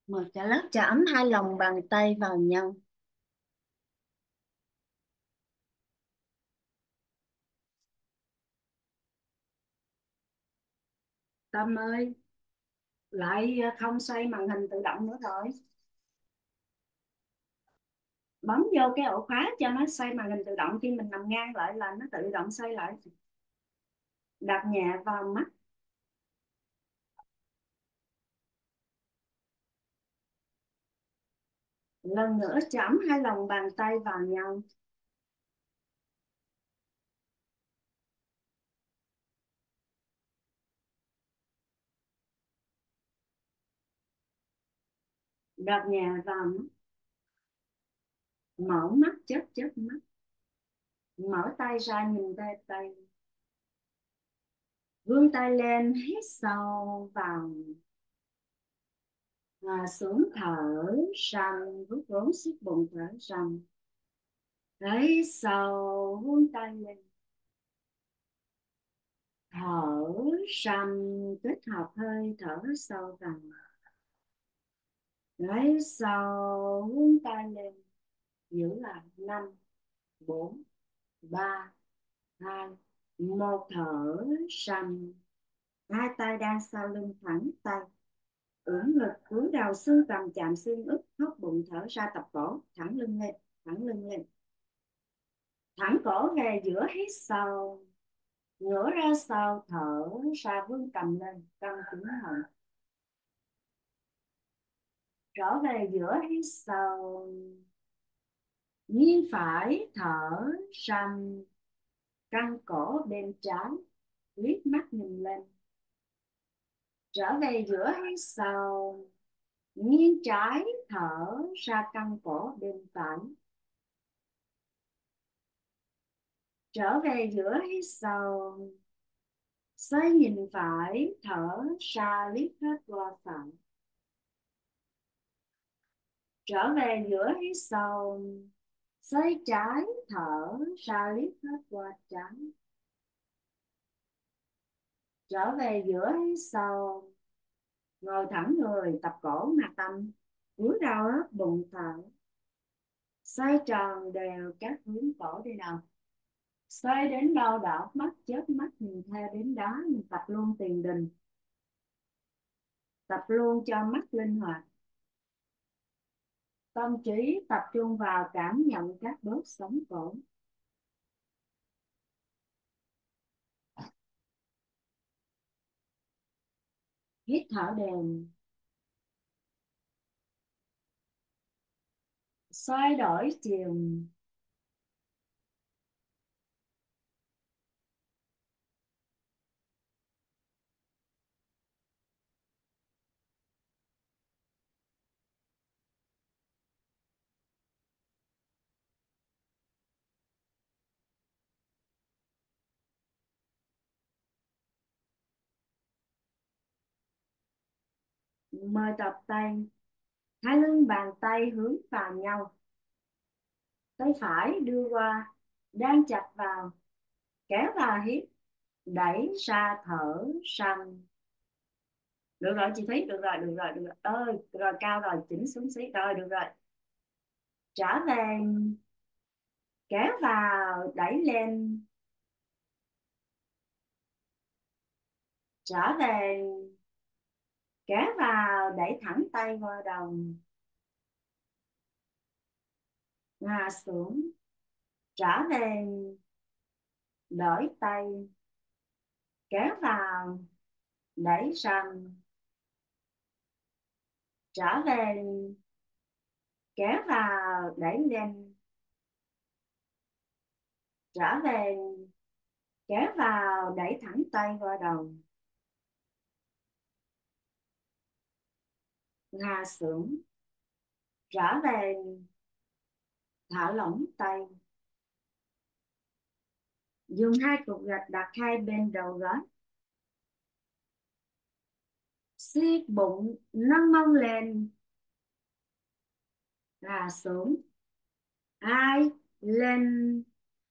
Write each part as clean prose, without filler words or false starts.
Mời cả lớp chạm hai lòng bàn tay vào nhau. Tâm ơi, lại không xoay màn hình tự động nữa rồi. Bấm vô cái ổ khóa cho nó xoay màn hình tự động, khi mình nằm ngang lại là nó tự động xoay lại. Đặt nhẹ vào mắt. Lần nữa chạm hai lòng bàn tay vào nhau. Đặt nhẹ vào mắt. Mở mắt, chớp chớp mắt. Mở tay ra nhìn tay. Vươn tay lên, hít sâu vào. Xuống thở răng, rút vốn siết bụng, thở răng. Đấy, sâu vươn tay lên, thở răng, kết hợp hơi thở sâu vào. Đấy, sâu vươn tay lên, giữ lại 5, 4, 3, 2, 1. Thở răng. Hai tay đang sau lưng, thẳng tay, ưỡn ngực, cúi đầu, xương cằm chạm xương ức, hốc bụng, thở ra, tập cổ, thẳng lưng lên, thẳng lưng lên. Thẳng cổ về giữa, hít sâu, ngửa ra sau, thở ra, vươn cầm lên, căng cứng họng. Trở về giữa, hít sâu, nghiêng phải, thở răng, căng cổ bên trái, liếc mắt nhìn lên. Trở về giữa, hít sâu, nghiêng trái, thở ra, căng cổ bên phải. Trở về giữa, hít sâu, xoay nhìn phải, thở ra, liếc hết qua phải. Trở về giữa, hít sâu, xoay trái, thở ra, liếc hết qua trái. Trở về giữa, hít sâu, ngồi thẳng người, tập cổ mặt tâm, cúi đầu ấp bụng, thở. Xoay tròn đều các hướng cổ đi nào. Xoay đến đâu đảo mắt, chớp mắt nhìn theo đến đó, mình tập luôn tiền đình. Tập luôn cho mắt linh hoạt. Tâm trí tập trung vào cảm nhận các đốt sống cổ. Hít thở đều. Xoay đổi chiều. Mời tập tay. Hai lưng bàn tay hướng vào nhau. Tay phải đưa qua, đang chặt vào, kéo vào, hít, đẩy ra, thở sanh. Được rồi chị Thúy, được rồi, được rồi, được rồi ơi, rồi cao rồi, chỉnh xuống xí, rồi được rồi. Trở về, kéo vào, đẩy lên. Trở về, kéo vào, đẩy thẳng tay qua đầu. Ngã xuống. Trở về, đổi tay, kéo vào, đẩy răng. Trở về, kéo vào, đẩy lên. Trở về, kéo vào, đẩy thẳng tay qua đầu. Ngã xuống. Trở về, thả lỏng tay. Dùng hai cục gạch đặt hai bên đầu gối. Siết bụng, nâng mông lên. Ngã xuống. Hai, lên,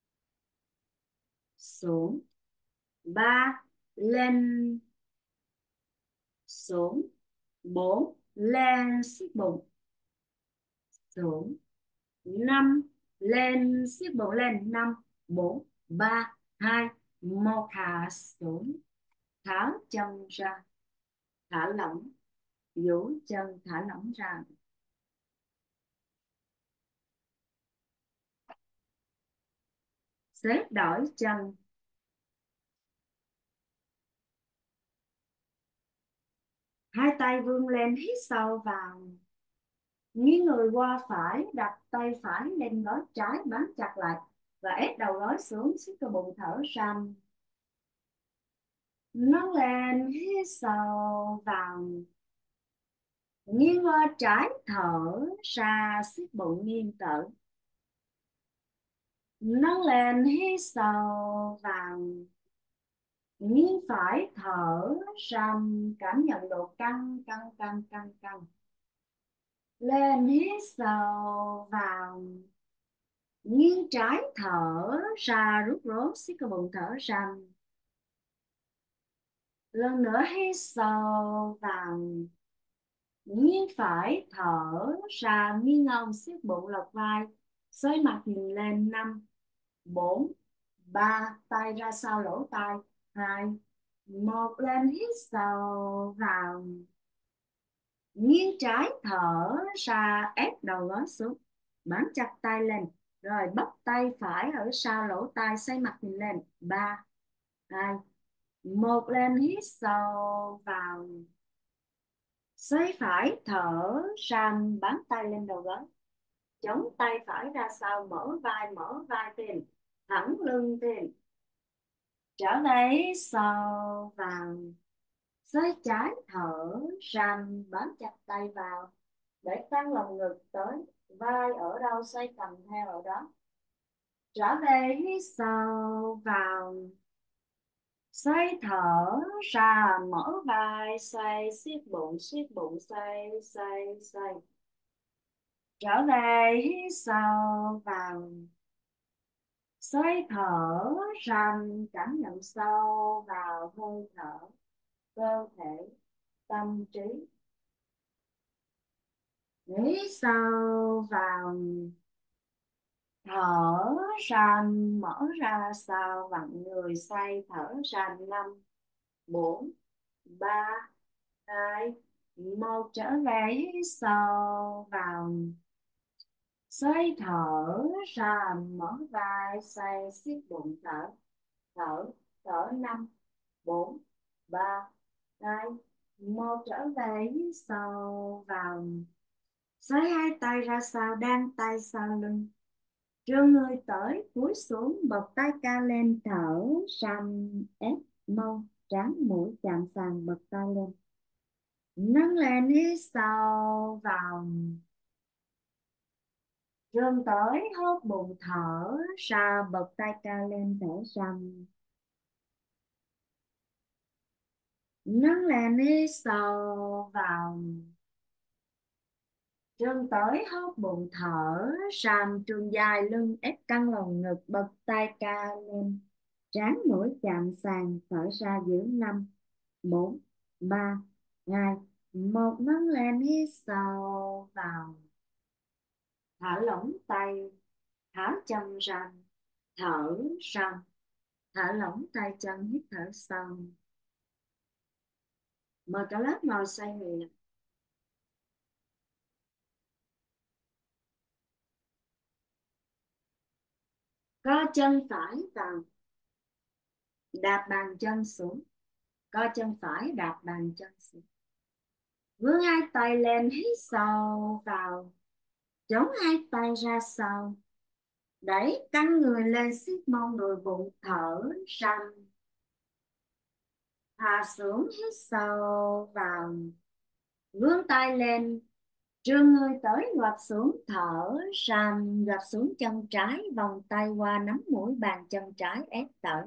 xuống. Ba, lên, xuống. Bốn, lên siết bụng xuống. 5 lên siết bụng lên. 5 4 3 2 1 hạ xuống. Tháo chân ra, thả lỏng, duỗi chân, thả lỏng ra. Xếp đổi chân, hai tay vươn lên, hít sâu vào, nghiêng người qua phải, đặt tay phải lên gối trái, bám chặt lại và ép đầu gối xuống, siết cơ bụng, thở ra. Nâng lên, hít sâu vào, nghiêng qua trái, thở ra, siết bụng, nghiêng thở. Nâng lên, hít sâu vào, nghiêng phải, thở ra, cảm nhận độ căng căng căng căng căng. Lên, hít sâu vào, nghiêng trái, thở ra, rút rốt, siết cơ bụng, thở ra. Lần nữa hít sâu vào, nghiêng phải, thở ra, nghiêng ngông, siết bụng, lật vai, xoay mặt nhìn lên. 5 4 3, tay ra sau lỗ tai. 2 1, lên, hít sâu vào, nghiêng trái, thở ra, ép đầu gối xuống, bám chặt tay lên, rồi bắp tay phải ở sau lỗ tai, xoay mặt nhìn lên. 3 2 1, lên, hít sâu vào, xoay phải, thở ra, bám tay lên đầu gối, chống tay phải ra sau, mở vai thêm, thẳng lưng thêm, trở về sâu vào, xoay trái, thở ra, bám chặt tay vào, để căng lồng ngực tới vai ở đâu, xoay cầm theo ở đó. Trở về, hít sâu vào, xoay thở ra, mở vai, xoay, siết bụng, xoay xoay xoay. Trở về, hít sâu vào, xoay thở ra, cảm nhận sâu vào hơi thở, cơ thể, tâm trí. Hít sâu vào, thở ra, mở ra sau, vặn người, xoay thở ra. 5 4 3 2 1, trở về, hít sâu vào, xoay thở ra, mở vai, xoay, siết bụng, thở thở thở. 5 4 3 2 1, trở về, hít sâu vào, xoay hai tay ra sau, đan tay sau lưng, đưa người tới, cúi xuống, bật tay cao lên, thở sầm, ép mông, trán mũi chạm sàn, bật tay lên, nâng lên, hít sâu vào, rơm tới, hốt bụng, thở ra, bật tay cao lên, thở sầm, nâng lên, hít sâu vào, rơm tới, hốt bụng, thở sàm, trường dài, lưng ép căng lồng ngực, bật tay cao lên, trán mũi chạm sàn, thở ra, giữ. 5 4 3 2 1, nâng lên, hít sâu vào, thả lỏng tay, thả chân ra, thở ra, thả lỏng tay chân, hít thở sâu. Mời cả lớp ngồi xoay người, co chân phải vào, đạp bàn chân xuống, co chân phải, đạp bàn chân xuống, vươn hai tay lên, hít sâu vào, chống hai tay ra sau, đẩy căng người lên, siết mông đùi bụng, thở ra, hạ xuống, hít sâu vào, vươn tay lên, trương người tới, gập xuống, thở ra, gập xuống chân trái, vòng tay qua nắm mũi bàn chân trái, ép tới,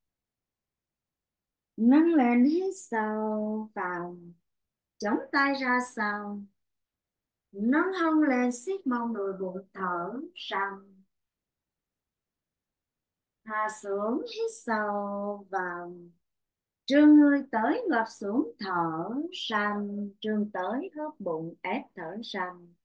nâng lên, hít sâu vào, chống tay ra sau, nâng hông lên, siết mông đùi bụng, thở ra, hạ xuống, hít sâu vào, Trương người tới gập xuống thở sanh, trương tới hớp bụng ép thở sanh.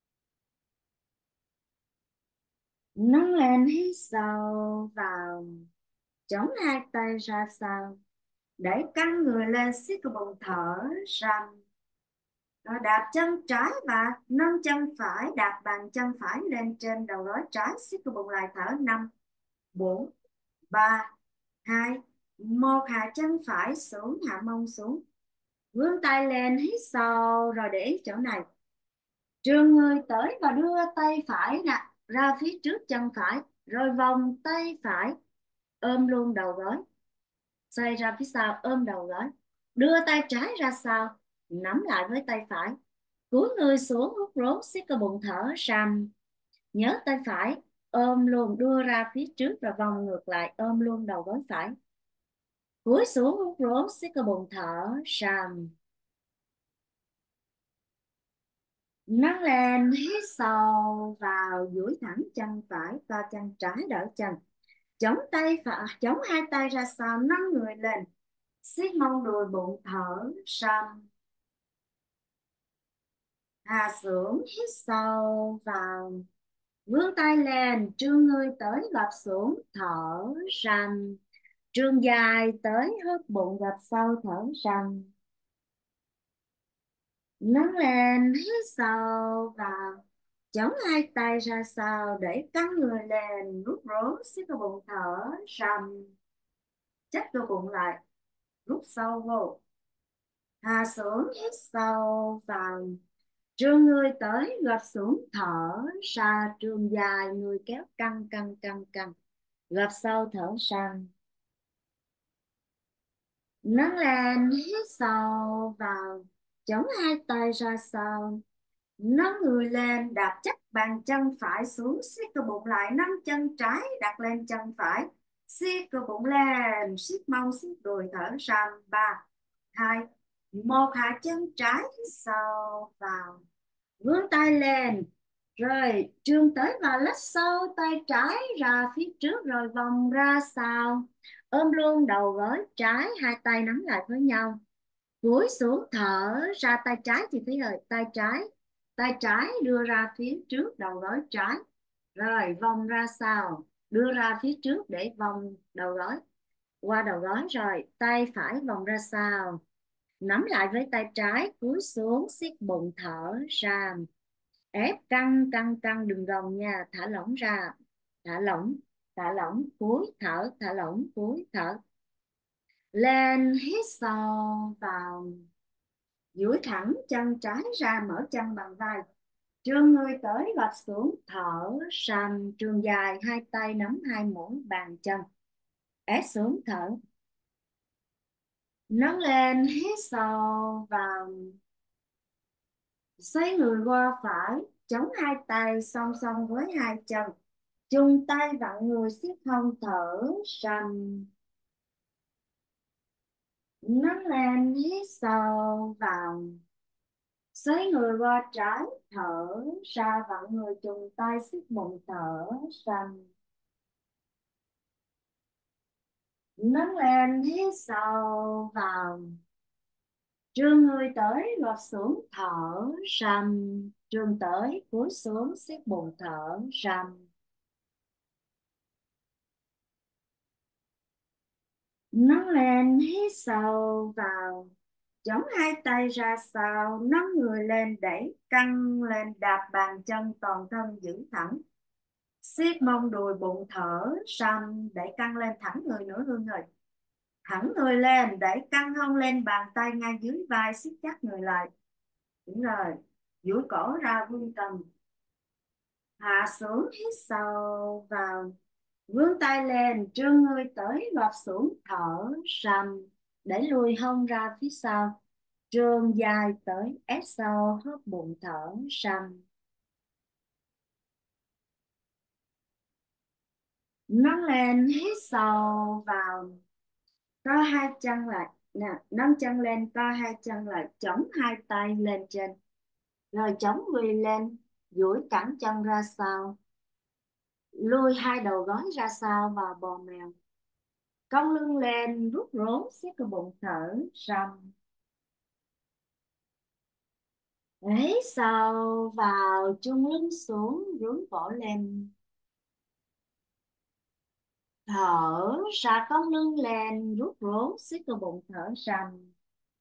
Nâng lên hít sâu vào, chống hai tay ra sau, đẩy căng người lên siết cái bụng thở sanh. Rồi đạp chân trái và nâng chân phải, đạp bàn chân phải lên trên đầu gối trái, siết cái bụng lại thở 5, 4, 3, 2, 1. Hạ chân phải xuống, hạ mông xuống, vươn tay lên hít sâu. Rồi để ý chỗ này, trương người tới và đưa tay phải ra phía trước chân phải, rồi vòng tay phải ôm luôn đầu gối, xoay ra phía sau ôm đầu gối, đưa tay trái ra sau nắm lại với tay phải, cúi người xuống hút rốt siết cơ bụng thở sầm. Nhớ tay phải ôm luôn, đưa ra phía trước rồi vòng ngược lại ôm luôn đầu gối phải, cúi xuống hút rốt siết cơ bụng thở sầm. Nâng lên hít sâu vào, duỗi thẳng chân phải, co chân trái đỡ chân, chống tay phải, chống hai tay ra sau, nâng người lên, siết mông đùi bụng thở sâu. Hạ xuống hít sâu vào, vươn tay lên, trương người tới gập xuống thở sâu. Trương dài tới hớp bụng gập sâu thở sâu. Nâng lên hít sâu vào, chống hai tay ra sau, để căng người lên, rút rốn siết cơ bụng thở sâu. Chắc cơ bụng lại, rút sâu vô. Hạ xuống hít sâu vào, trương người tới gập xuống thở ra, trương dài người kéo căng căng căng căng, gập sâu thở sâu. Nâng lên hít sâu vào, chống hai tay ra sau, nâng người lên, đạp chắc bàn chân phải xuống, siết cơ bụng lại, nâng chân trái đặt lên chân phải, siết cơ bụng lên, siết mông siết đùi thở sâu. 3, 2, 1. Hạ chân trái hít sâu vào, vươn tay lên, rồi trương tới và lách sâu tay trái ra phía trước rồi vòng ra sau, ôm luôn đầu gối trái, hai tay nắm lại với nhau, cúi xuống thở ra. Tay trái chị thấy rồi, tay trái đưa ra phía trước đầu gối trái, rồi vòng ra sau, đưa ra phía trước để vòng đầu gối qua đầu gối, rồi tay phải vòng ra sau, nắm lại với tay trái, cúi xuống siết bụng thở ra, ép căng căng căng, đừng gồng nha, thả lỏng ra, thả lỏng, thả lỏng, cúi thở, thả lỏng, cúi thở. Lên hít sâu vào, duỗi thẳng chân trái ra, mở chân bằng vai, trương người tới gập xuống thở sàn, trương dài hai tay nắm hai mũi bàn chân, ép xuống thở. Nâng lên hít sâu vào, xoay người qua phải, chống hai tay song song với hai chân, chung tay vặn người siết hông thở sầm. Nâng lên hít sâu vào, xoay người qua trái, thở ra, vặn người chung tay siết bụng thở sầm. Nâng lên hít sâu vào, trương người tới gọt xuống thở sầm, trương tới cúi xuống siết bụng thở sầm. Nâng lên hít sâu vào, chống hai tay ra sau, nâng người lên, đẩy căng lên, đạp bàn chân toàn thân giữ thẳng, siết mông đùi bụng thở sầm, đẩy căng lên, thẳng người nữa Hương ơi. Thẳng người lên, đẩy căng hông lên, bàn tay ngay dưới vai, siết chắc người lại. Đúng rồi, duỗi cổ ra vươn cầm. Hạ xuống hít sâu vào, vươn tay lên, trương người tới gọt xuống thở sầm, đẩy lùi hông ra phía sau, trương dài tới ép sâu hớp bụng thở sầm. Nâng lên hít sâu vào, co hai chân lại nè, nâng chân lên, co hai chân lại, chống hai tay lên trên, rồi chống người lên, duỗi cẳng chân ra sau, lùi hai đầu gối ra sau vào bò mèo. Cong lưng lên rút rốn siết cơ bụng thở sầm. Hít sâu vào chung lưng xuống rún cổ lên. Thở ra cong lưng lên rút rốn siết cơ bụng thở sầm.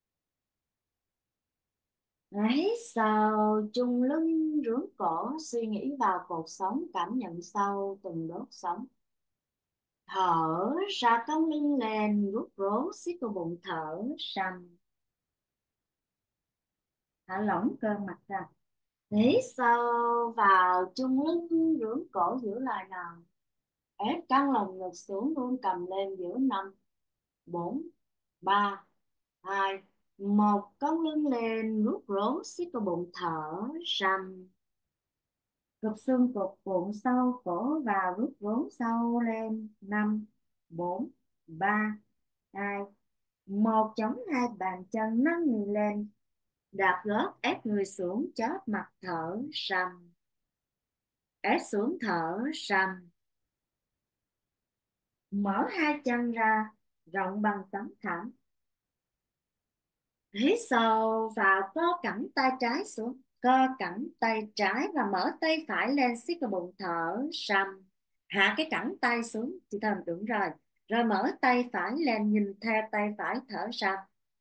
Hít sâu chung lưng rướn cổ suy nghĩ vào cột sống cảm nhận sâu từng đốt sống. Thở ra cong lưng lên rút rốn siết cơ bụng thở sầm. Thả lỏng cơ mặt ra. Hít sâu vào chung lưng rướn cổ giữ lại nào. Ép căng lồng ngực xuống luôn cầm lên giữa 5 4 3 2 1. Cong lưng lên rút rốn siết cơ bụng thở sầm. Gập xương cột bụng sâu cổ vào rút rốn sâu lên 5 4 3 2 1. Chống hai bàn chân nâng người lên. Đạp gót ép người xuống chóp mặt thở sầm. Ép xuống thở sầm. Mở hai chân ra rộng bằng tấm thảm. Hít sâu vào co cẳng tay trái xuống. Co cẳng tay trái và mở tay phải lên siết cái bụng thở sầm. Hạ cái cẳng tay xuống. Chị Thơm đúng rồi. Rồi mở tay phải lên nhìn theo tay phải thở sầm.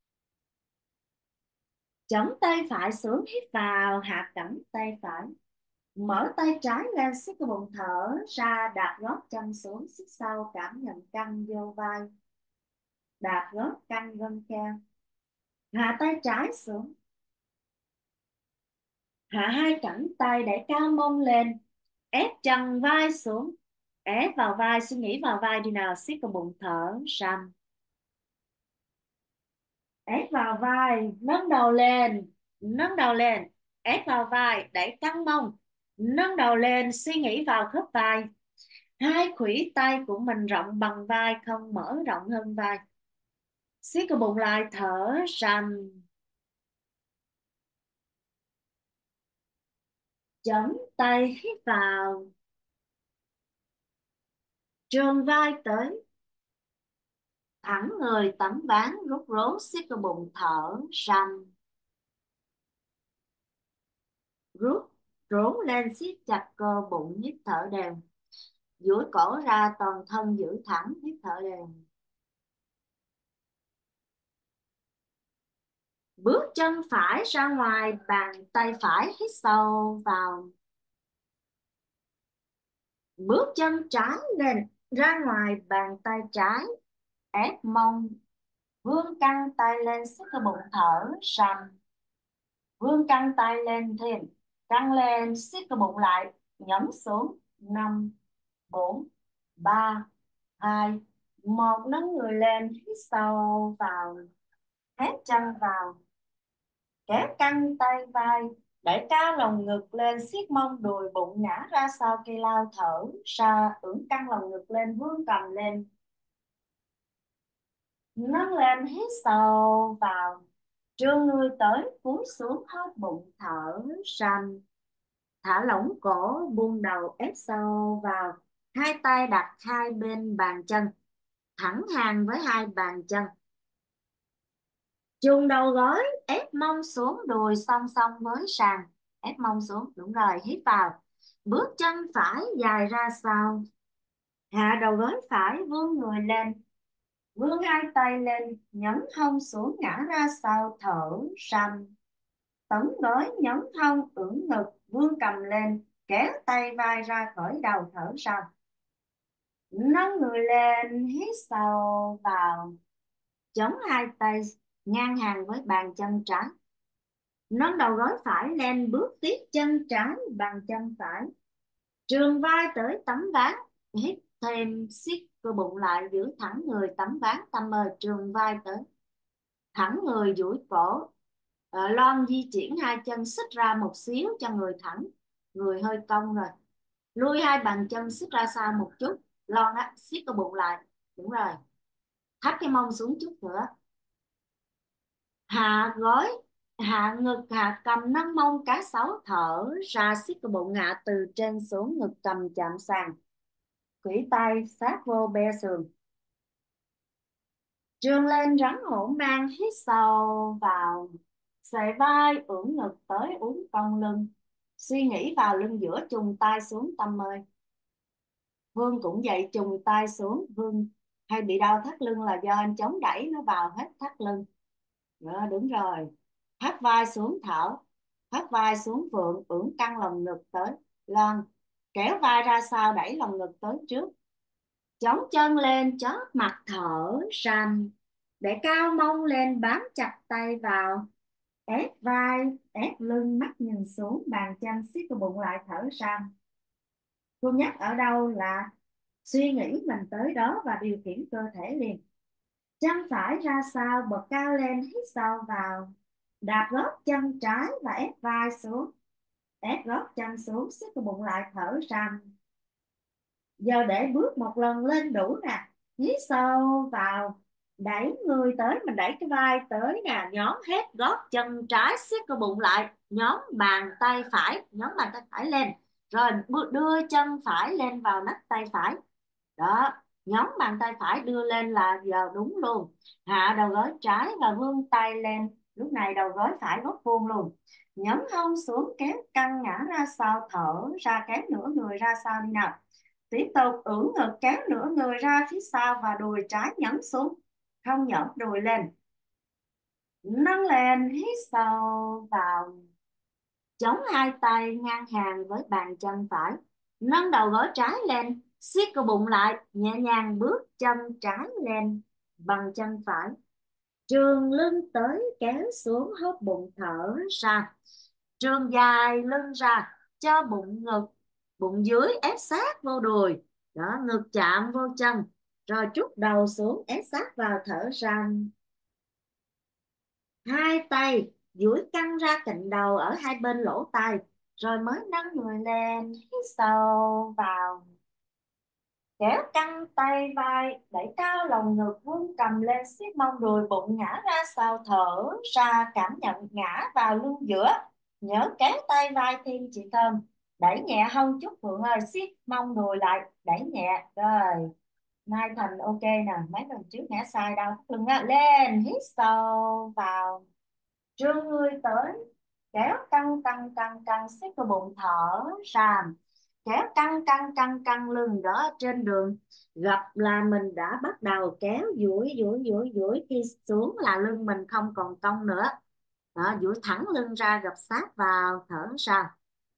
Chống tay phải xuống hít vào hạ cẳng tay phải. Mở tay trái lên siết cái bụng thở ra đạp gót chân xuống siết sau cảm nhận căng vô vai. Đạp gót căng gân keo. Hạ tay trái xuống. Hạ hai cẳng tay để cao mông lên. Ép chân vai xuống. Ép vào vai suy nghĩ vào vai đi nào siết cái bụng thở sầm. Ép vào vai nâng đầu lên. Nâng đầu lên. Ép vào vai đẩy căng mông. Nâng đầu lên suy nghĩ vào khớp vai. Hai khuỷu tay của mình rộng bằng vai không mở rộng hơn vai. Siết cái bụng lại thở sầm. Chống tay hít vào. Tròn vai tới. Thẳng người tấm ván rút rốn siết cái bụng thở sầm. Rút rốn lên siết chặt cơ bụng hít thở đều. Duỗi cổ ra toàn thân giữ thẳng hít thở đều. Bước chân phải ra ngoài bàn tay phải hít sâu vào. Bước chân trái lên ra ngoài bàn tay trái. Ép mông. Vươn căng tay lên siết cái bụng thở sầm. Vươn căng tay lên thêm. Căng lên siết cái bụng lại. Nhấn xuống 5 4 3 2 1. Nâng người lên hít sâu vào. Ép chân vào. Kéo căng tay vai. Để cao lồng ngực lên siết mông đùi bụng ngã ra sau khi lao thở ra. Ưỡn căng lồng ngực lên vươn cầm lên. Nâng lên hít sâu vào. Trương người tới cúi xuống hóp bụng thở sanh. Thả lỏng cổ buông đầu ép sâu vào. Hai tay đặt hai bên bàn chân. Thẳng hàng với hai bàn chân. Chùng đầu gối ép mông xuống đùi song song với sàn. Ép mông xuống đúng rồi hít vào. Bước chân phải dài ra sau. Hạ đầu gối phải vươn người lên. Vươn hai tay lên nhấn hông xuống ngã ra sau thở sanh. Tấn gối nhấn hông ưỡn ngực vươn cầm lên kéo tay vai ra khỏi đầu thở sâu. Nâng người lên hít sâu vào. Chống hai tay ngang hàng với bàn chân trái. Nâng đầu gối phải lên bước tiếp chân trái bằng chân phải. Trường vai tới tấm ván. Hít thêm siết cơ bụng lại giữ thẳng người tấm ván tâm ơi trường vai tới. Thẳng người duỗi cổ. Lon di chuyển hai chân xích ra một xíu cho người thẳng. Người hơi cong rồi. Lui hai bàn chân xích ra xa một chút. Lon á, siết cơ bụng lại. Đúng rồi. Thấp cái mông xuống chút nữa. Hạ gối. Hạ ngực hạ cầm nâng mông cá sấu thở ra siết cơ bụng hạ từ trên xuống ngực cầm chạm sàn. Khuỷu tay sát vô be sườn. Trương lên rắn hổ mang, hít sâu vào, xề vai ưỡn ngực tới uốn cong lưng, suy nghĩ vào lưng giữa, chùng tay xuống Tâm ơi. Vương cũng vậy, chùng tay xuống. Vương hay bị đau thắt lưng là do anh chống đẩy nó vào hết thắt lưng. Đó, đúng rồi. Thắt vai xuống Thảo, thắt vai xuống Vượng, ưỡn căng lồng ngực tới Loan, kéo vai ra sau, đẩy lồng ngực tới trước, chống chân lên chóp mặt thở sàn, để cao mông lên, bám chặt tay vào, ép vai ép lưng, mắt nhìn xuống, bàn chân siết cái bụng lại, thở sàn. Cô nhắc ở đâu là suy nghĩ mình tới đó và điều khiển cơ thể liền. Chân phải ra sau, bật cao lên, hít sâu vào, đạp gót chân trái và ép vai xuống, ép gót chân xuống, siết cái bụng lại, thở ra. Giờ để bước một lần lên đủ nè, hít sâu vào, đẩy người tới, mình đẩy cái vai tới nè, nhón hết gót chân trái, siết cái bụng lại, nhón bàn tay phải, nhón bàn tay phải lên, rồi đưa chân phải lên vào nách tay phải. Đó, nhón bàn tay phải đưa lên là giờ đúng luôn. Hạ đầu gối trái và vươn tay lên, lúc này đầu gối phải góc vuông luôn. Nhấn hông xuống, kéo căng ngã ra sau, thở ra, kéo nửa người ra sau đi nào. Tiếp tục ưỡn ngực, kéo nửa người ra phía sau và đùi trái nhấn xuống, không nhõng đùi lên. Nâng lên, hít sâu vào, chống hai tay ngang hàng với bàn chân phải, nâng đầu gối trái lên, siết cơ bụng lại, nhẹ nhàng bước chân trái lên bằng chân phải, trường lưng tới kéo xuống, hốt bụng thở ra, trường dài lưng ra, cho bụng ngực, bụng dưới ép sát vô đùi. Đó, ngực chạm vô chân, rồi trút đầu xuống, ép sát vào, thở ra. Hai tay duỗi căng ra cạnh đầu ở hai bên lỗ tai, rồi mới nâng người lên, hít sâu vào, kéo căng tay vai, đẩy cao lồng ngực, vươn cầm lên, siết mông đùi, bụng ngã ra sau, thở ra, cảm nhận ngã vào lưng giữa. Nhớ kéo tay vai thêm chị Thơm, đẩy nhẹ hông chút Phượng ơi, siết mông đùi lại, đẩy nhẹ. Rồi Mai Thành ok nè, mấy lần trước ngã sai đâu lưng á. Lên, hít sâu vào, trương người tới, kéo căng căng căng căng, siết cơ bụng, thở ra, kéo căng căng căng căng lưng. Đó, trên đường gặp là mình đã bắt đầu kéo, duỗi duỗi duỗi duỗi, khi xuống là lưng mình không còn cong nữa. Đó, duỗi thẳng lưng ra, gập sát vào, thở ra.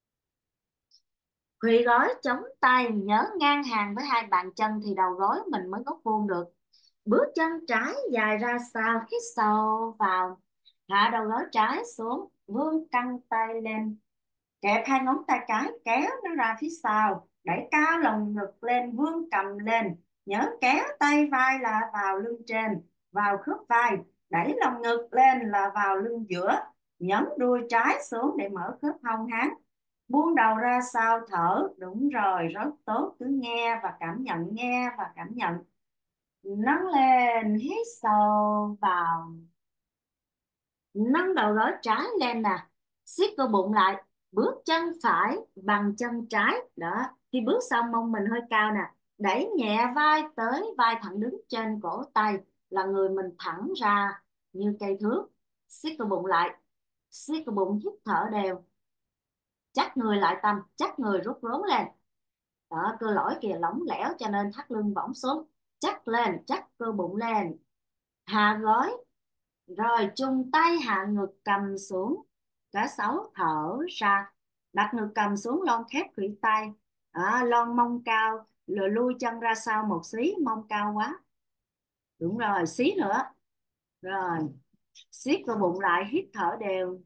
Khuỵu gối chống tay, nhớ ngang hàng với hai bàn chân thì đầu gối mình mới góc vuông được. Bước chân trái dài ra sau, hít sâu vào, hạ đầu gối trái xuống, vươn căng tay lên, kẹp hai ngón tay cái, kéo nó ra phía sau, đẩy cao lồng ngực lên, vươn cầm lên, nhớ kéo tay vai là vào lưng trên, vào khớp vai, đẩy lồng ngực lên là vào lưng giữa, nhấn đuôi trái xuống để mở khớp hông háng, buông đầu ra sau, thở. Đúng rồi, rất tốt, cứ nghe và cảm nhận, nghe và cảm nhận. Nâng lên, hít sâu vào, nâng đầu gối trái lên nè, siết cơ bụng lại, bước chân phải bằng chân trái. Đó, khi bước xong mông mình hơi cao nè, đẩy nhẹ vai tới, vai thẳng đứng trên cổ tay, là người mình thẳng ra như cây thước. Siết cơ bụng lại, siết cơ bụng, hít thở đều, chắc người lại Tâm, chắc người rút rốn lên. Đó, cơ lõi kìa lỏng lẻo cho nên thắt lưng võng xuống, chắc lên, chắc cơ bụng lên, hạ gối, rồi chung tay hạ ngực, cầm xuống, cá sấu, thở ra, đặt ngực cầm xuống, lon thép khuỷu tay. Lon mông cao, rồi lui chân ra sau một xí, mông cao quá. Đúng rồi, xí nữa. Rồi siết cơ bụng lại, hít thở đều,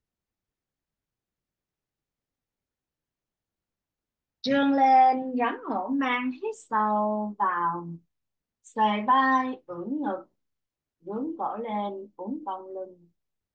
trương lên rắn hổ mang, hít sâu vào, xề vai ưỡn ngực, gướng cổ lên, uốn cong lưng.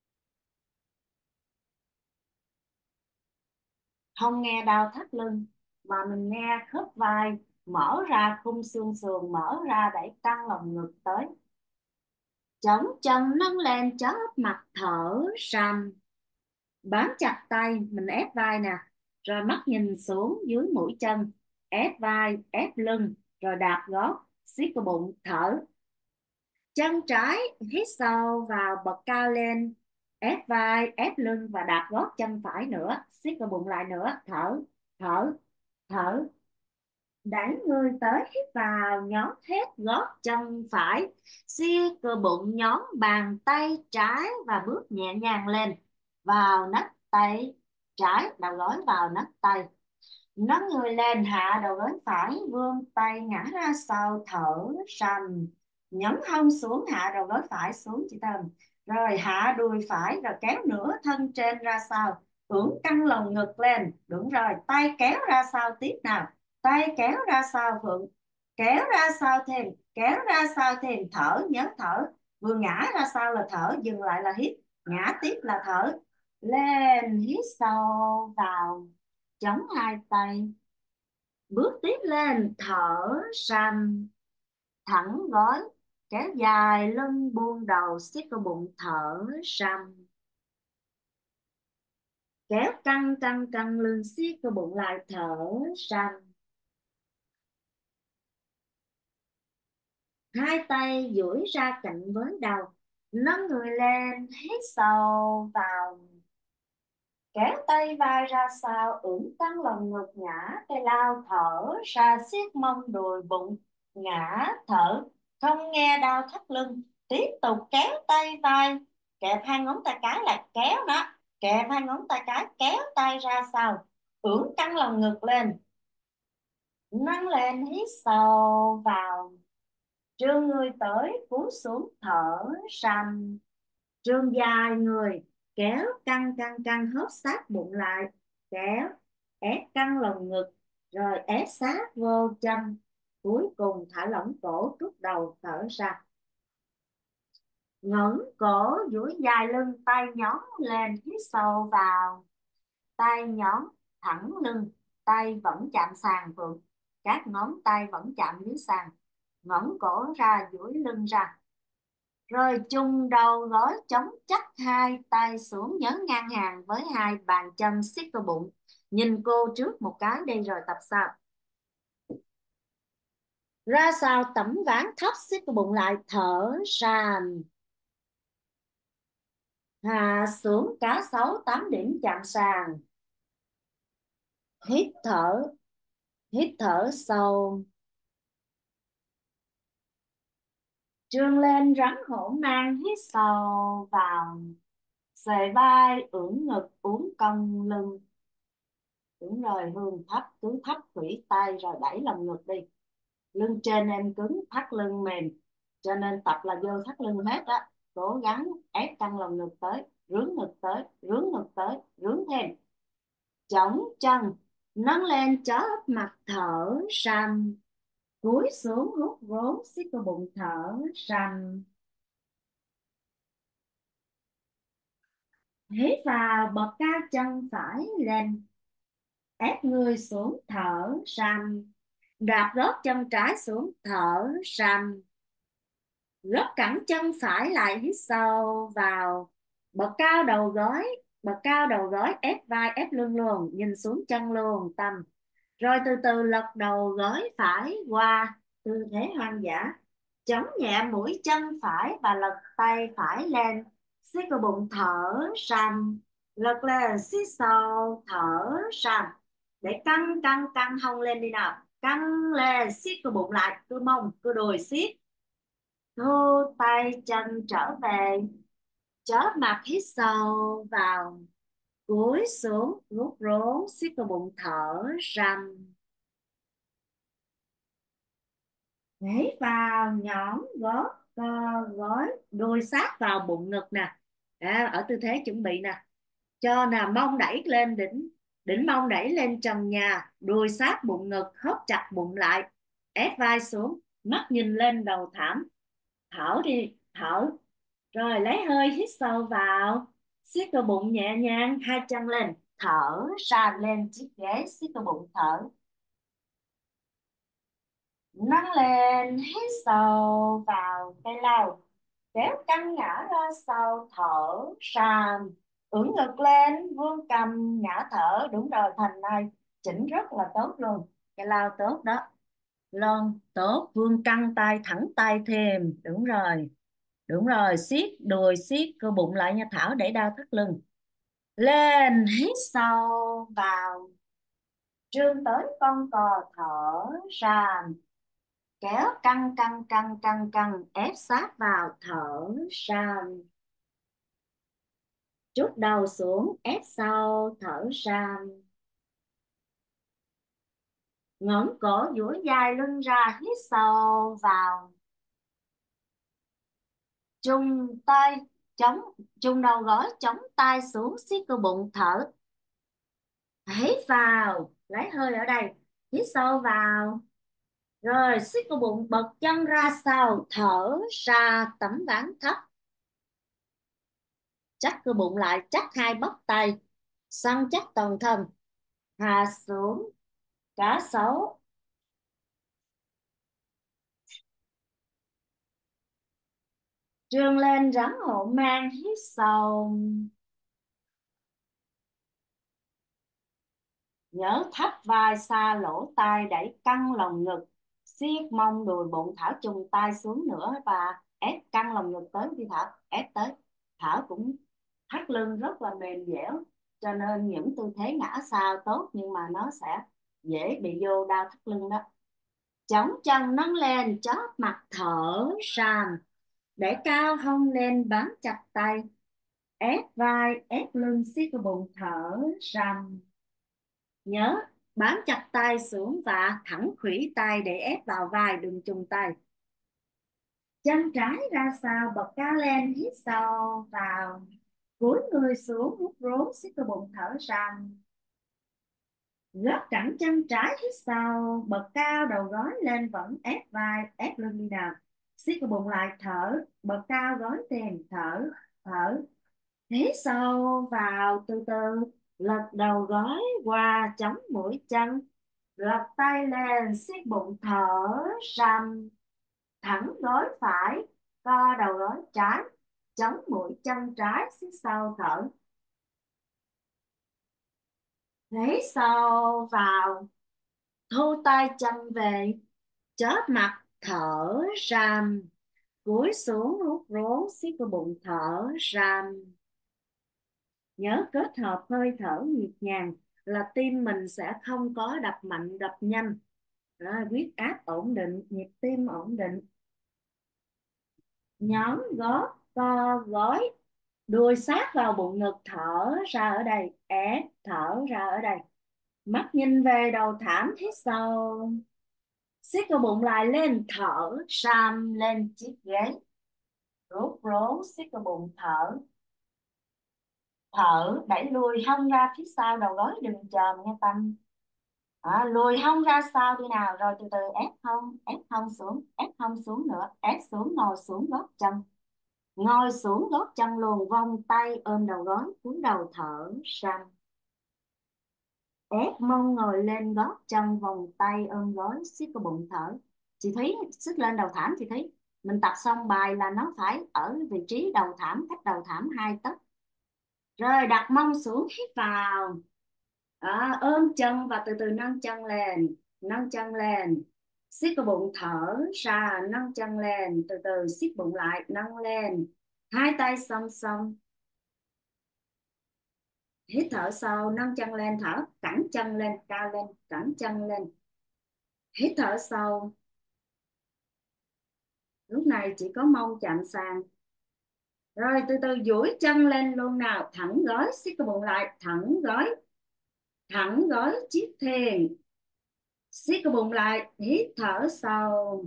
Không nghe đau thắt lưng mà mình nghe khớp vai mở ra, khung xương sườn mở ra, đẩy căng lồng ngực tới, chống chân nâng lên, chóp mặt thở sàn, bám chặt tay mình, ép vai nè, rồi mắt nhìn xuống dưới mũi chân, ép vai ép lưng, rồi đạp gót, siết cái bụng, thở. Chân trái hít sâu vào, bật cao lên, ép vai ép lưng và đạp gót chân phải nữa, siết cơ bụng lại nữa, thở, thở, thở. Đẩy người tới, hít vào, nhón hết gót chân phải, siết cơ bụng, nhón bàn tay trái và bước nhẹ nhàng lên, vào nách tay trái, đầu gối vào nách tay. Nâng người lên, hạ đầu gối phải, vươn tay ngã ra sau, thở sầm. Nhấn hông xuống, hạ đầu gối phải xuống chỉ thầm. Rồi hạ đùi phải, rồi kéo nửa thân trên ra sau. Ưỡn căng lồng ngực lên. Đúng rồi, tay kéo ra sau tiếp nào. Tay kéo ra sau, Phượng. Kéo ra sau thêm, kéo ra sau thêm, thở, nhớ thở. Vừa ngã ra sau là thở, dừng lại là hít. Ngã tiếp là thở. Lên, hít sâu vào, chống hai tay, bước tiếp lên, thở sầm, thẳng gối, kéo dài lưng, buông đầu, siết cơ bụng, thở sầm, kéo căng căng căng lưng, siết cơ bụng lại, thở sầm. Hai tay duỗi ra cạnh với đầu, nâng người lên, hít sâu vào, kéo tay vai ra sau, ưỡn căng lồng ngực, ngã tay lao, thở ra, siết mông đùi bụng, ngã thở, không nghe đau thắt lưng. Tiếp tục kéo tay vai, kẹp hai ngón tay cái lại, kéo nó, kẹp hai ngón tay cái, kéo tay ra sau, ưỡn căng lồng ngực lên, nâng lên, hít sâu vào, trương người tới, cúi xuống, thở sầm, trương dài người, kéo căng căng căng, hớp sát bụng lại, kéo ép căng lồng ngực, rồi ép sát vô chân, cuối cùng thả lỏng cổ, rút đầu, thở ra, ngẩng cổ, duỗi dài lưng, tay nhón lên, hít sâu vào, tay nhón thẳng lưng, tay vẫn chạm sàn vững, các ngón tay vẫn chạm dưới sàn, ngẩng cổ ra, duỗi lưng ra, rồi chùng đầu gối, chống chắc hai tay xuống, nhấn ngang hàng với hai bàn chân, siết cơ bụng. Nhìn cô trước một cái đi rồi tập sau. Ra sau tẩm ván thấp, siết cơ bụng lại, thở sàn, hạ xuống cá sấu 8 điểm chạm sàn, hít thở, hít thở sâu, trương lên rắn hổ mang, hít sâu vào, xòe vai, ưỡn ngực, uốn cong lưng. Đúng rồi, Hương thấp, cứ thấp khủy tay rồi đẩy lồng ngực đi. Lưng trên em cứng, thắt lưng mềm, cho nên tập là vô thắt lưng hết á. Cố gắng ép căng lồng ngực tới, rướn ngực tới, rướn ngực tới, rướn thêm, chống chân, nâng lên, chó ấp mặt, thở sanh, cúi xuống hút vốn, siết cơ bụng, thở sanh, hít vào, bật cao chân phải lên, ép người xuống, thở sanh, đạp gót chân trái xuống, thở sanh, gấp cẳng chân phải lại, hít sâu vào, bật cao đầu gối, bật cao đầu gối, ép vai ép lưng luôn, nhìn xuống chân luôn, tâm. Rồi từ từ lật đầu gối phải qua tư thế hoang dã, chống nhẹ mũi chân phải và lật tay phải lên, siết cơ bụng, thở sàn, lật lên, siết sâu, thở sàn, để căng căng căng hông lên đi nào, căng lên, siết cơ bụng lại, cơ mông cơ đùi siết, thu tay chân trở về, chóp mặt, hít sâu vào, cúi xuống rút rốn, siết cơ bụng, thở răm, nhảy vào, nhõm gót, co gối, đuôi sát vào bụng ngực nè. Ở tư thế chuẩn bị nè, cho nè, mông đẩy lên đỉnh, đỉnh mông đẩy lên trần nhà, đuôi sát bụng ngực, hớp chặt bụng lại, ép vai xuống, mắt nhìn lên đầu thảm, thở đi, thở, rồi lấy hơi, hít sâu vào, siết cơ bụng nhẹ nhàng, hai chân lên, thở ra, lên chiếc ghế, siết cơ bụng, thở, nâng lên, hít sâu vào, tay lau, kéo căng ngã ra sau, thở ra, ưỡn ngực lên, vươn cằm, ngã thở. Đúng rồi, thành này chỉnh rất là tốt luôn, cái lau tốt đó, lon tốt, vươn căng tay, thẳng tay thêm, đúng rồi. Đúng rồi, siết đùi, siết cơ bụng lại nha Thảo, để đau thắt lưng. Lên, hít sâu vào, trương tới con cò, thở ra, kéo căng căng căng căng căng, ép sát vào, thở ra, trút đầu xuống, ép sau, thở ra, ngẩng cổ duỗi dài lưng ra, hít sâu vào, chung tay chống, chung đầu gối chống tay xuống, siết cơ bụng, thở. Hít vào, lấy hơi ở đây, hít sâu vào, rồi siết cơ bụng, bật chân ra sau, thở ra, tấm ván thấp, chắc cơ bụng lại, chắc hai bắp tay, săn chắc toàn thân, hạ xuống, cá sấu, trương lên rắn hổ mang, hít sâu. Nhớ thấp vai xa lỗ tai, đẩy căng lồng ngực, siết mông đùi bụng. Thảo chùng tay xuống nữa và ép căng lồng ngực tới đi Thảo, ép tới. Thảo cũng thắt lưng rất là mềm dẻo, cho nên những tư thế ngã sao tốt, nhưng mà nó sẽ dễ bị vô đau thắt lưng đó. Chống chân nâng lên, chóp mặt, thở ra, để cao hông lên, bám chặt tay, ép vai ép lưng, siết cái bụng, thở ra. Nhớ bám chặt tay xuống và thẳng khuỷu tay để ép vào vai, đừng chùng tay. Chân trái ra sau, bật cao lên, hít sâu vào, cúi người xuống, hút rốn, siết cơ bụng, thở ra. Gác cẳng chân trái, hít sâu, bật cao đầu gối lên, vẫn ép vai ép lưng đi nào, siết cơ bụng lại, thở, bật cao gối thêm, thở, thở. Hít sâu vào, từ từ lật đầu gối qua, chống mũi chân, lật tay lên, siết bụng, thở rằm, thẳng gối phải, co đầu gối trái, chống mũi chân trái, siết sâu, thở. Lấy sâu vào, thu tay chân về, chớp mặt, thở rằm, cúi xuống hút rốn, siết cái bụng, thở rằm. Nhớ kết hợp hơi thở nhịp nhàng là tim mình sẽ không có đập mạnh đập nhanh. Đó, huyết áp ổn định, nhịp tim ổn định. Nhón gót, co gối, đuôi sát vào bụng ngực, thở ra ở đây, ép, thở ra ở đây. Mắt nhìn về đầu thảm, hít sâu, siết cơ bụng lại lên, thở, sam lên chiếc ghế, rút rốn, siết cơ bụng, thở. Thở, đẩy lùi hông ra phía sau đầu gối, đừng chồm nghe Tâm. Lùi hông ra sau đi nào, rồi từ từ ép hông xuống, ép hông xuống nữa, ép xuống, ngồi xuống gót chân, ngồi xuống gót chân luôn, vòng tay ôm đầu gối, cúi đầu thở ra. Ép mông ngồi lên gót chân, vòng tay ôm gối, siết cái bụng, thở. Chị Thúy xích lên đầu thảm, chị Thúy. Mình tập xong bài là nó phải ở vị trí đầu thảm, cách đầu thảm 2 tấc. Rồi đặt mông xuống, hít vào. Ôm chân và từ từ nâng chân lên, nâng chân lên. Siết cái bụng, thở ra, nâng chân lên, từ từ siết bụng lại, nâng lên. Hai tay song song. Hít thở sâu, nâng chân lên, thở, cẳng chân lên, cao lên, cẳng chân lên. Hít thở sâu. Lúc này chỉ có mông chạm sàn. Rồi từ từ duỗi chân lên luôn nào, thẳng gối, siết cái bụng lại, thẳng gối. Thẳng gối, chiếc thềm. Siết cái bụng lại, hít thở sâu.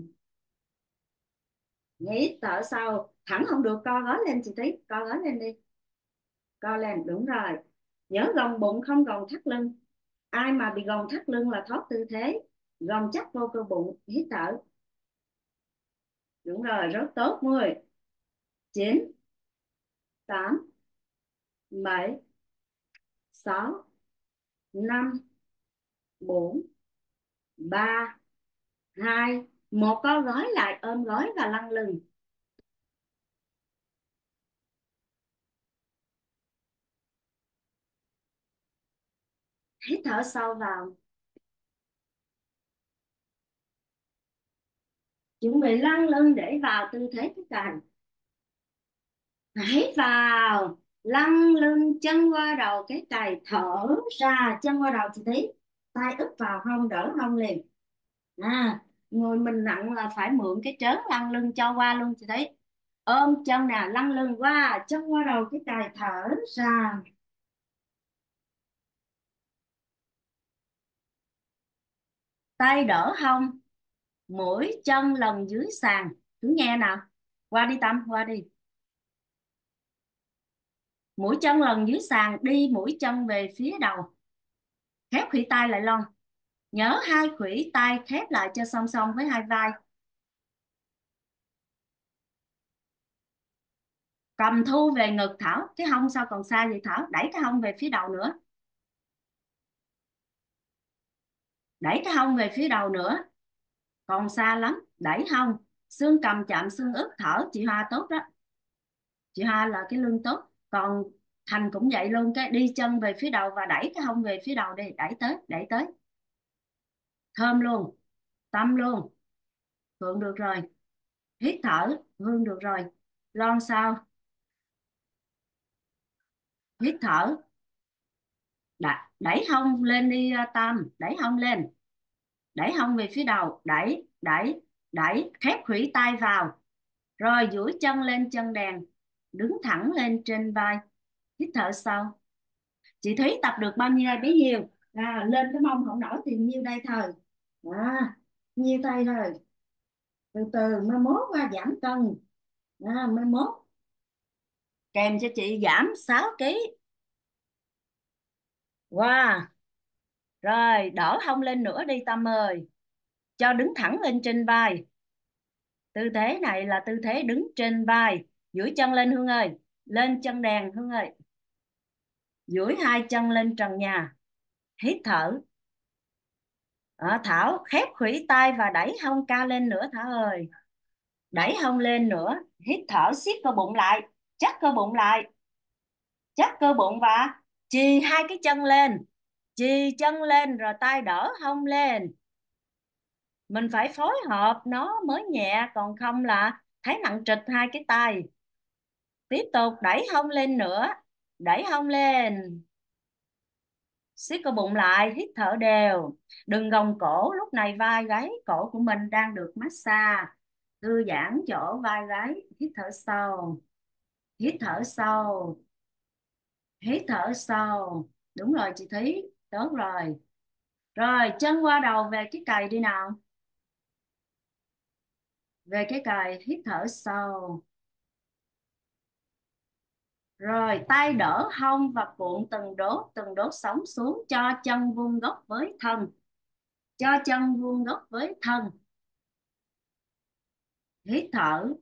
Hít thở sâu, thẳng không được, co gối lên chị tí, co gối lên đi. Co lên, đúng rồi. Nhớ gồng bụng, không gồng thắt lưng. Ai mà bị gồng thắt lưng là thoát tư thế. Gồng chắc vô cơ bụng, hít thở. Đúng rồi, rất tốt. 10, 9, 8, 7, 6, 5, 4, 3, 2, 1. Co gối lại, ôm gối và lăn lưng. Hít thở sâu vào. Chuẩn bị lăn lưng để vào tư thế thức cành. hít vào, lăn lưng chân qua đầu cái cày, thở ra chân qua đầu chị thấy, tay úp vào hông, đỡ hông liền. Người mình nặng là phải mượn cái trớn lăn lưng cho qua luôn chị thấy. Ôm chân nè, lăn lưng qua chân qua đầu cái cày, thở ra. Tay đỡ hông, mũi chân lần dưới sàn, cứ nghe nào. Qua đi Tâm, qua đi. Mũi chân lần dưới sàn, đi mũi chân về phía đầu, khép khuỷu tay lại lon. Nhớ hai khuỷu tay khép lại cho song song với hai vai. Cầm thu về ngực Thảo, cái hông sao còn xa vậy Thảo, đẩy cái hông về phía đầu nữa. Đẩy cái hông về phía đầu nữa, còn xa lắm, đẩy hông. Xương cầm chạm xương ức, thở chị Hoa tốt đó. Chị Hoa là cái lưng tốt. Còn Thành cũng vậy luôn, cái đi chân về phía đầu và đẩy cái hông về phía đầu đi, đẩy tới, đẩy tới. Thơm luôn, Tâm luôn. Phượng được rồi. Hít thở, Hương được rồi. Lon sao? Hít thở. Đẩy hông lên đi Tâm, đẩy hông lên. Đẩy hông về phía đầu, đẩy, đẩy, đẩy, khép khuỷu tay vào. Rồi duỗi chân lên chân đèn, đứng thẳng lên trên vai. Hít thở sâu. Chị Thúy tập được bao nhiêu bấy nhiêu. Lên cái mông không nổi thì nhiêu đây thôi. Nhiêu tay thôi. Từ từ mai mốt qua giảm cân. Mai mốt kèm cho chị giảm 6 ký. Wow. Rồi đỡ hông lên nữa đi Tâm ơi, cho đứng thẳng lên trên vai. Tư thế này là tư thế đứng trên vai. Duỗi chân lên Hương ơi, lên chân đèn Hương ơi. Duỗi hai chân lên trần nhà. Hít thở. Thảo khép khuỷu tay và đẩy hông ca lên nữa Thảo ơi. Đẩy hông lên nữa. Hít thở, siết cơ bụng lại, chắc cơ bụng lại, chắc cơ bụng và chì hai cái chân lên. Chì chân lên rồi tay đỡ hông lên. Mình phải phối hợp nó mới nhẹ, còn không là thấy nặng trịch hai cái tay. Tiếp tục đẩy hông lên nữa. Đẩy hông lên, siết cơ bụng lại, hít thở đều. Đừng gồng cổ, lúc này vai gáy cổ của mình đang được massage. Thư giãn chỗ vai gáy. Hít thở sâu. Hít thở sâu. Hít thở sâu. Đúng rồi chị Thúy, tốt rồi. Rồi chân qua đầu về cái cày đi nào. Về cái cày, hít thở sâu. Rồi tay đỡ hông và cuộn từng đốt sống xuống, cho chân vuông góc với thân. Cho chân vuông góc với thân. Hít thở.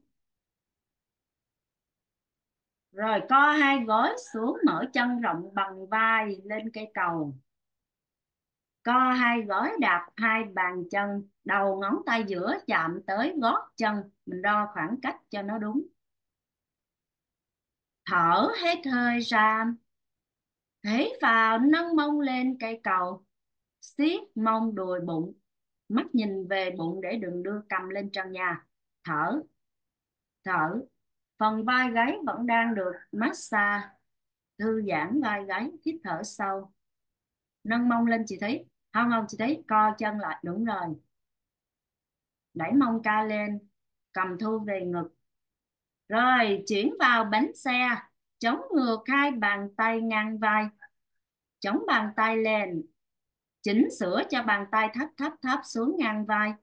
Rồi co hai gối xuống, mở chân rộng bằng vai lên cây cầu. Co hai gối, đạp hai bàn chân, đầu ngón tay giữa chạm tới gót chân. Mình đo khoảng cách cho nó đúng. Thở hết hơi ra. Hít vào, nâng mông lên cây cầu. Siết mông đùi bụng. Mắt nhìn về bụng để đừng đưa cầm lên trần nhà. Thở. Thở. Phần vai gáy vẫn đang được massage. Thư giãn vai gáy. Hít thở sâu. Nâng mông lên chị thấy. Không không chị thấy, co chân lại, đúng rồi. Đẩy mông ca lên. Cầm thu về ngực. Rồi chuyển vào bánh xe. Chống ngược hai bàn tay ngang vai. Chống bàn tay lên. Chỉnh sửa cho bàn tay thấp thấp thấp xuống ngang vai.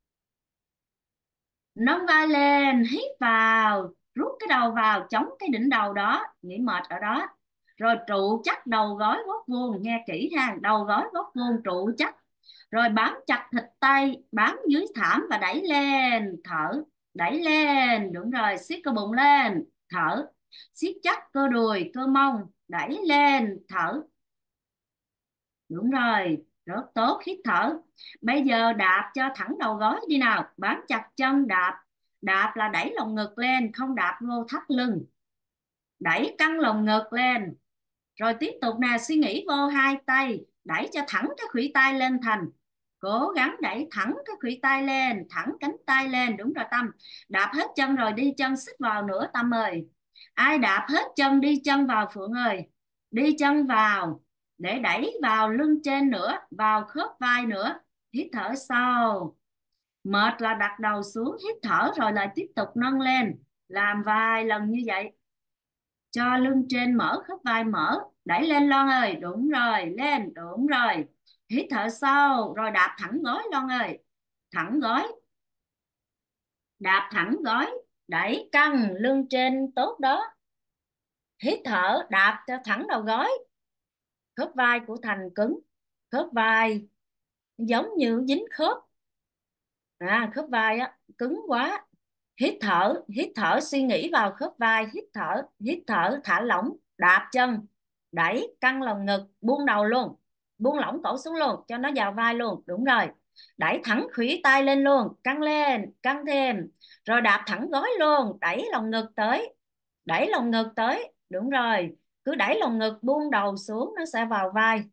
Nâng vai lên, hít vào, rút cái đầu vào, chống cái đỉnh đầu đó, nghỉ mệt ở đó. Rồi trụ chắc đầu gối gốc vuông, nghe kỹ ha, đầu gối gốc vuông trụ chắc. Rồi bám chặt thịt tay, bám dưới thảm và đẩy lên, thở, đẩy lên, đúng rồi, siết cơ bụng lên, thở, siết chắc cơ đùi, cơ mông, đẩy lên, thở. Đúng rồi, rất tốt, hít thở. Bây giờ đạp cho thẳng đầu gối đi nào, bám chặt chân đạp. Đạp là đẩy lồng ngực lên, không đạp vô thắt lưng. Đẩy căng lồng ngực lên. Rồi tiếp tục nè, suy nghĩ vô hai tay, đẩy cho thẳng cái khuỷu tay lên Thành. Cố gắng đẩy thẳng cái khuỷu tay lên, thẳng cánh tay lên, đúng rồi Tâm. Đạp hết chân rồi đi chân xích vào nữa Tâm ơi. Ai đạp hết chân, đi chân vào Phượng ơi. Đi chân vào để đẩy vào lưng trên nữa, vào khớp vai nữa. Hít thở sâu. Mệt là đặt đầu xuống, hít thở rồi lại tiếp tục nâng lên. Làm vài lần như vậy cho lưng trên mở, khớp vai mở. Đẩy lên Loan ơi, đúng rồi, lên, đúng rồi. Hít thở sâu rồi đạp thẳng gối Loan ơi. Thẳng gối, đạp thẳng gối, đẩy căng lưng trên tốt đó. Hít thở đạp cho thẳng đầu gối. Khớp vai của Thành cứng, khớp vai giống như dính khớp, khớp vai á cứng quá. Hít thở suy nghĩ vào khớp vai. Hít thở thả lỏng, đạp chân, đẩy căng lồng ngực, buông đầu luôn, buông lỏng cổ xuống luôn cho nó vào vai luôn, đúng rồi. Đẩy thẳng khuỷu tay lên luôn, căng lên, căng thêm, rồi đạp thẳng gối luôn, đẩy lồng ngực tới, đẩy lồng ngực tới, đúng rồi. Cứ đẩy lồng ngực, buông đầu xuống, nó sẽ vào vai.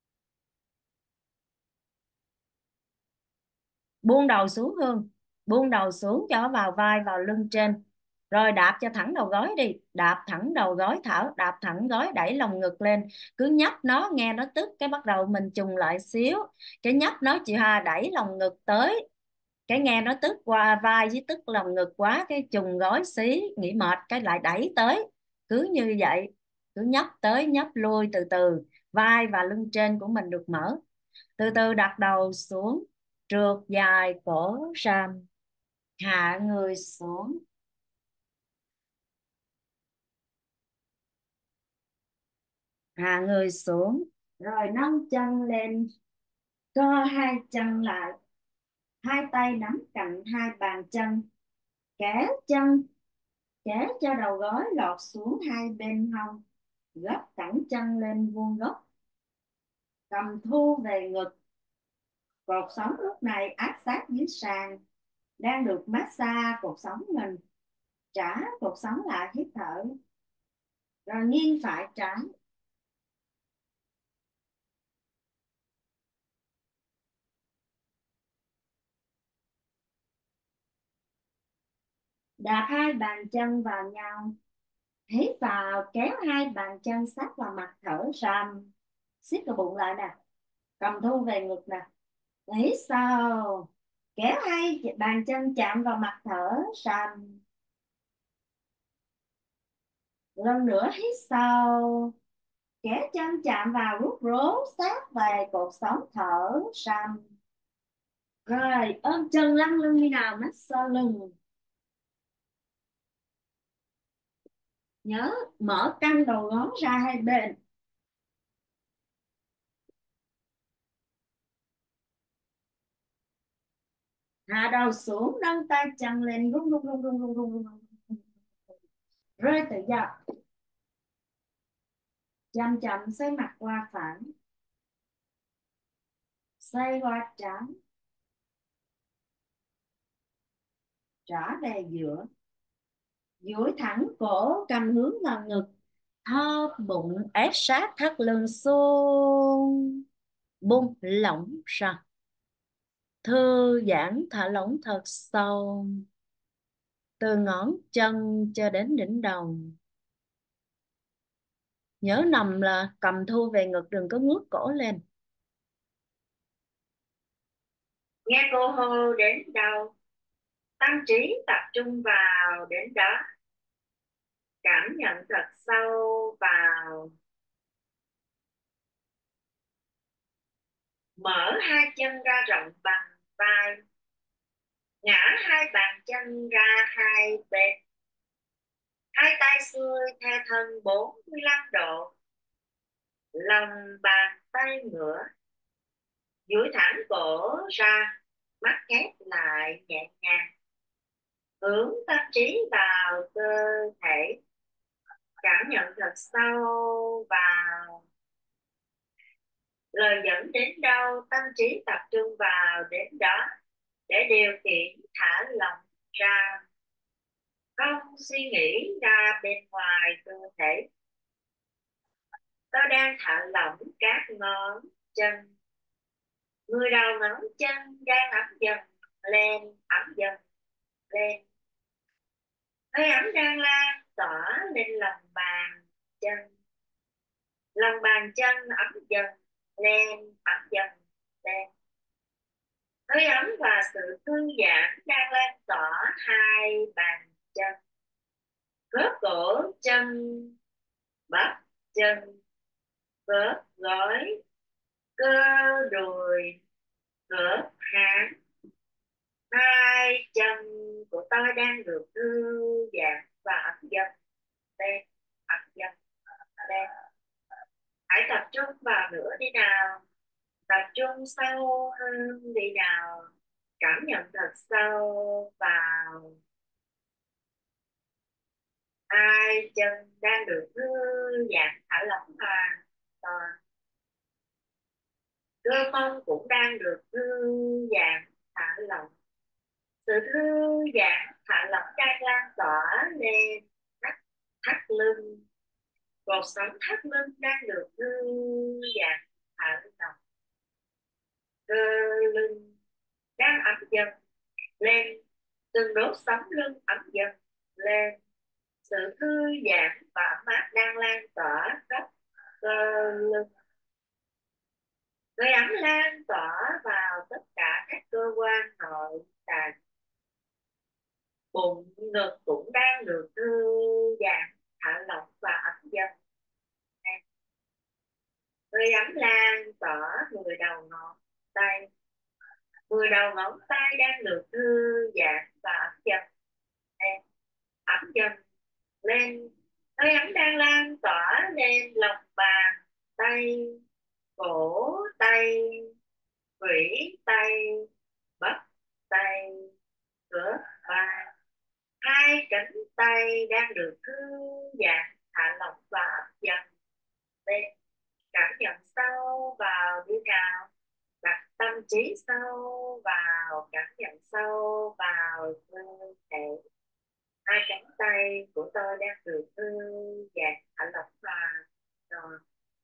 Buông đầu xuống Hương, buông đầu xuống cho vào vai, vào lưng trên. Rồi đạp cho thẳng đầu gối đi, đạp thẳng đầu gối, thở đạp thẳng gối, đẩy lồng ngực lên. Cứ nhấp nó, nghe nó tức cái bắt đầu mình trùng lại xíu. Cái nhấp nó chị Hà, đẩy lồng ngực tới, cái nghe nó tức qua vai với tức lồng ngực quá, cái trùng gối xí, nghỉ mệt cái lại đẩy tới. Cứ như vậy, cứ nhấp tới nhấp lui từ từ, vai và lưng trên của mình được mở. Từ từ đặt đầu xuống, trượt dài cổ rằm, hạ người xuống, hạ người xuống. Rồi nâng chân lên, co hai chân lại, hai tay nắm cạnh hai bàn chân, kéo chân, kéo cho đầu gối lọt xuống hai bên hông, gấp cẳng chân lên vuông góc, cầm thu về ngực. Cột sống lúc này áp sát dưới sàn, đang được massage cột sống mình. Trả cột sống lại, hít thở, rồi nghiêng phải trái, đạp hai bàn chân vào nhau. Hít vào, kéo hai bàn chân sát vào mặt, thở sầm, siết cái bụng lại nè, cầm thu về ngực nè. Hít sâu, kéo hai bàn chân chạm vào mặt, thở sầm. Lần nữa hít sâu, kéo chân chạm vào, rút rốn sát về cột sống, thở sầm. Rồi ôm chân lăn lưng như nào, massage lưng. Nhớ mở căng đầu gối ra hai bên. Hạ đầu xuống, nâng tay chân lên, rung rung rung rung rung rung rung. Rơi tự do, chậm chậm xoay mặt qua phẳng, xoay qua trái, trở về giữa, duỗi thẳng cổ, cầm hướng vào ngực, thóp bụng, ép sát thắt lưng xuống, buông lỏng ra, thư giãn thả lỏng thật sâu, từ ngón chân cho đến đỉnh đầu. Nhớ nằm là cầm thu về ngực, đừng có ngước cổ lên. Nghe cô hô đến đâu, tâm trí tập trung vào đến đó, cảm nhận thật sâu vào. Mở hai chân ra rộng bằng vai, ngã hai bàn chân ra hai bên, hai tay xuôi theo thân 45 độ, lòng bàn tay ngửa, duỗi thẳng cổ ra, mắt khép lại nhẹ nhàng, hướng tâm trí vào cơ thể, cảm nhận thật sâu vào. Lời dẫn đến đâu, tâm trí tập trung vào đến đó, để điều khiển thả lỏng ra, không suy nghĩ ra bên ngoài cơ thể. Tôi đang thả lỏng các ngón chân, người đầu ngón chân đang ấm dần lên, ấm dần lên. hơi ấm đang lan tỏa lên lòng bàn chân, lòng bàn chân ấm dần lên, ấm dần lên. Hơi ấm và sự thư giãn đang lan tỏa hai bàn chân, khớp cổ chân, bắp chân, khớp gối, cơ đùi, khớp háng. Hai chân của tôi đang được thư giãn và ấm dần lên, ấm dần lên. Hãy tập trung vào nữa đi nào, tập trung sâu hơn đi nào, cảm nhận thật sâu vào. Hai chân đang được thư giãn thả lỏng hoàn toàn, cơ mông cũng đang được thư giãn thả lỏng. Sự thư giãn thả lỏng đang lan tỏa lên thắt thắt lưng, cột sống thắt lưng đang được thư giãn thả lỏng. Cơ lưng đang ấm dần lên, từng đốt sống lưng ấm dần lên. Sự thư giãn và ấm áp đang lan tỏa khắp cơ lưng, hơi ấm lan tỏa vào tất cả các cơ quan nội tạng. Bụng ngực cũng đang được thư giãn thả lỏng và ấm dần. Hơi ấm lan tỏa 10 đầu ngón tay, 10 đầu ngón tay đang được thư giãn và ấm dần lên, ấm dần lên. Hơi ấm đang lan tỏa lên lòng bàn tay, cổ tay, quỷ tay, bắp tay, cửa vai. Hai cánh tay đang được thư giãn thả lỏng và ấm dần lên. Cảm nhận sâu vào đi nào, đặt tâm trí sâu vào, cảm nhận sâu vào cơ thể. Hai cánh tay của tôi đang được thư giãn thả lỏng và rồi.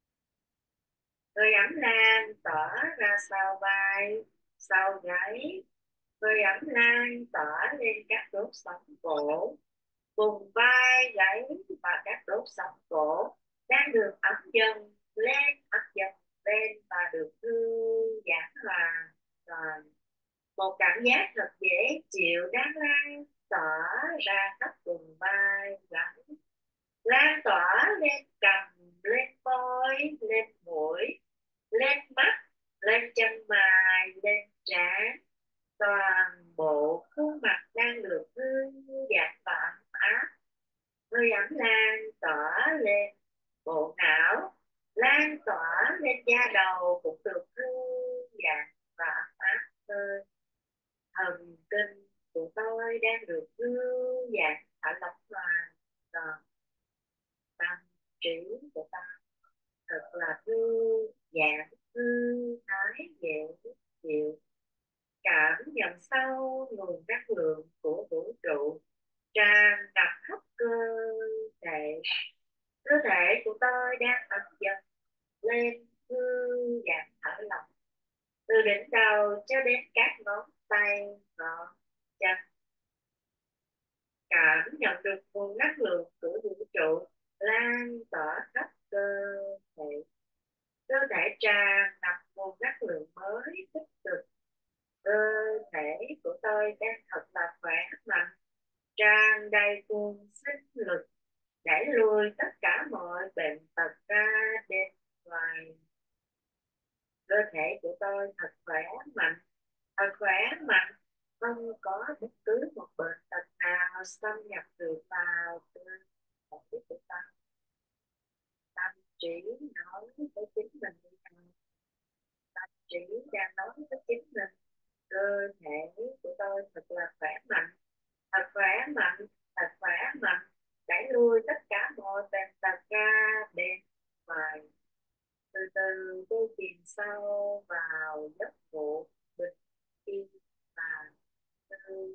Hơi ấm lan tỏa ra sau vai, sau gáy. Hơi ấm lan tỏa lên các đốt sống cổ, vùng vai, gáy và các đốt sống cổ đang được ấm dần lên, ấm dần lên và được thư giãn hòa. Rồi một cảm giác thật dễ chịu đang lan tỏa ra khắp vùng vai, gáy, lan tỏa lên cằm, lên môi, lên mũi, lên mắt, lên chân mày, lên trán. Toàn bộ khuôn mặt đang được thư giãn và ấm áp. Hơi ấm lan tỏa lên bộ não, lan tỏa lên da đầu cũng được thư giãn và ấm áp hơn. Thần kinh của tôi đang được thư giãn thả lỏng hoàn toàn. Tâm trí của ta thật là thư giãn, thư thái, dễ chịu. Cảm nhận sâu nguồn năng lượng của vũ trụ tràn ngập khắp cơ thể. Cơ thể của tôi đang ấm dần lên, thư giãn thở lỏng từ đỉnh đầu cho đến các ngón tay, ngón chân. Cảm nhận được nguồn năng lượng của vũ trụ lan tỏa khắp cơ thể. Cơ thể tràn ngập nguồn năng lượng mới tích cực. Cơ thể của tôi đang thật là khỏe mạnh, tràn đầy nguồn sinh lực đẩy lùi tất cả mọi bệnh tật ra bên ngoài. Cơ thể của tôi thật khỏe mạnh, thật khỏe mạnh, không có bất cứ một bệnh tật nào xâm nhập được vào cơ thể của ta. Tâm trí nói với chính mình đi nào. Tâm trí đang nói với chính mình, cơ thể của tôi thật là khỏe mạnh, thật khỏe mạnh, thật khỏe mạnh, đẩy lui tất cả mọi bệnh tật ra bên ngoài. Từ từ tôi chìm sâu vào giấc ngủ bình yên và thư.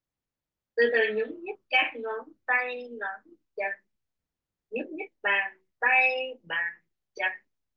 Từ từ nhúng nhích các ngón tay, ngón chân, nhúc nhích bàn tay bàn chân,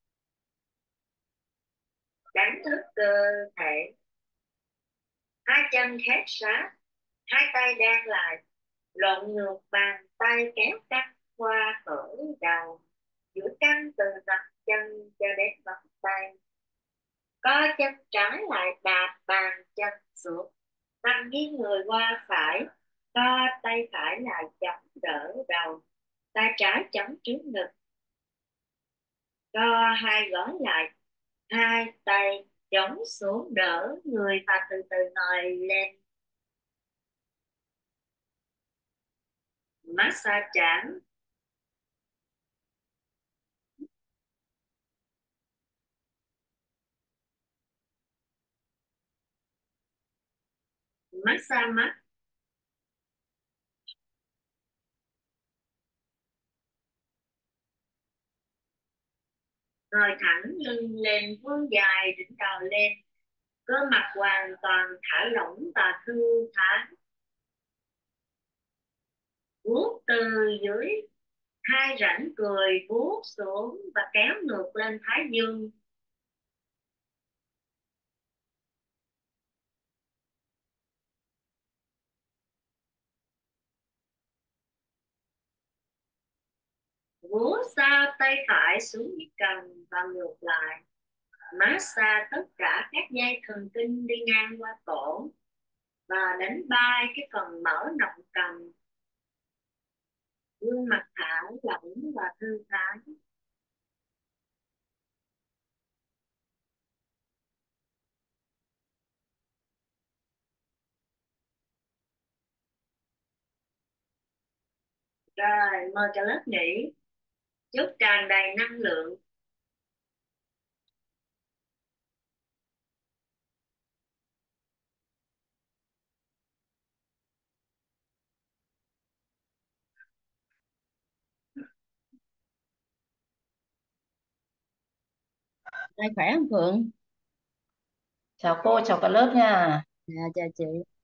đánh thức cơ thể, hai chân khép sát, hai tay đan lại, lộn ngược bàn tay kéo căng qua khởi đầu, duỗi căng từ nắm chân cho đến ngón tay, co chân trái lại đạp bàn chân xuống, nằm nghiêng người qua phải, co tay phải lại chống đỡ đầu, tay trái chống trước ngực, co hai gối lại, hai tay chống xuống đỡ người và từ từ ngồi lên. Massage trán. Massage mắt. Ngồi thẳng lưng lên, vươn dài đỉnh đầu lên, cơ mặt hoàn toàn thả lỏng và thư thái, vuốt từ dưới hai rãnh cười vuốt xuống và kéo ngược lên thái dương, vuốt sau tay phải xuống dưới cằm và ngược lại, massage tất cả các dây thần kinh đi ngang qua cổ và đánh bay cái phần mỡ nọng cằm, gương mặt thả lỏng và thư thái. Rồi mời cả lớp nghỉ, chúc tràn đầy năng lượng. Đây khỏe không Phượng? Chào cô, chào cả lớp nha. Dạ chào chị.